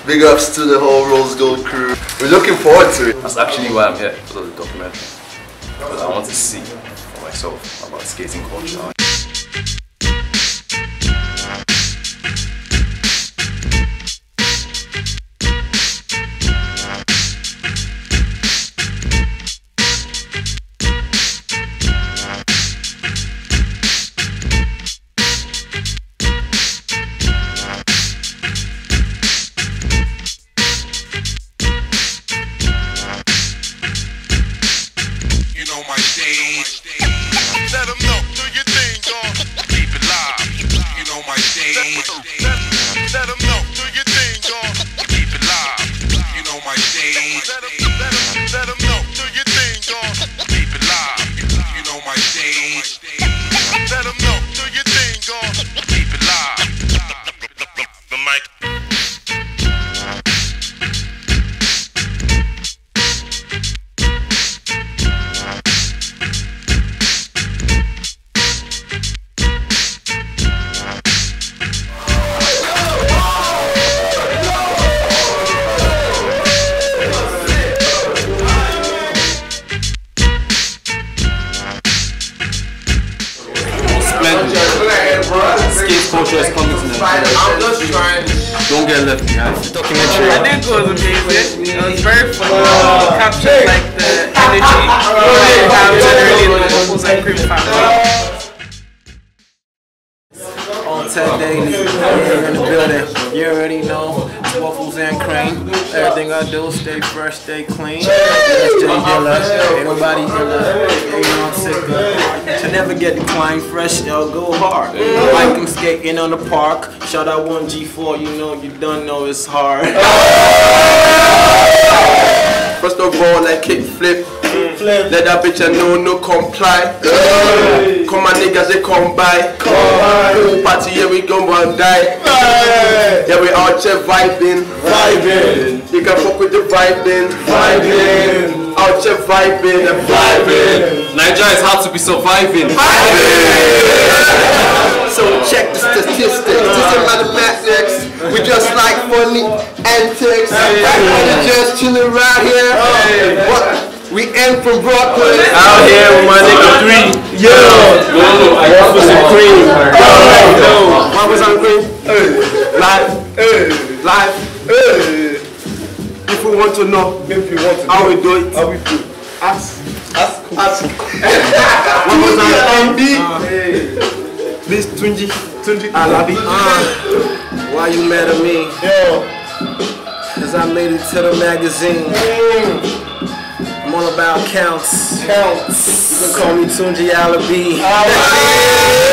Big ups to the whole Rose Gold crew. We're looking forward to it. That's actually why I'm here, because of the documentary. Because I want to see for myself about skating culture. Let them know, do your thing, dog. Keep it live. You know my stage. Let them know, do your thing, dog. Keep it live. You know my stage. Let them know, do your thing, dog. Keep it live. You know my stage. Let them know, do your thing, dog. Keep it live. The mic. Skate culture is coming to Nigeria. I'm just trying. Don't get left behind. Documentary. I think it was amazing. It was very fun. Captured like the energy we have generally in the Waffles and Cream family. On Tech Daily, here in the building. You already know, it's Waffles and Cream. Everything I do, stay fresh, stay clean. That's Jay Dilla, ain't nobody illa. You know I'm sick of. To never get declined fresh, yo, go hard. Like them skating on the park. Shout out 1G4, you know, you don't know it's hard. First of all, like kick flip. Let that bitch know no comply. Come on niggas, they come by. Pool party, yeah we gon' one die. Yeah we out here vibing. You can fuck with the vibing. Out here vibing. Nigeria is hard to be surviving. So check the statistics. This is mathematics. We just like funny antics. We just chilling right here. What? We end from Brooklyn. Out here with my nigga 3. Yo! Waffles and Cream. Waffles and Cream. Live. If we want to know how we do it, ask. Waffles and MB. This Tunji Alabi. Why you mad at me? Cause I made it to the magazine. I'm all about counts. You can call me Tunji Alabi.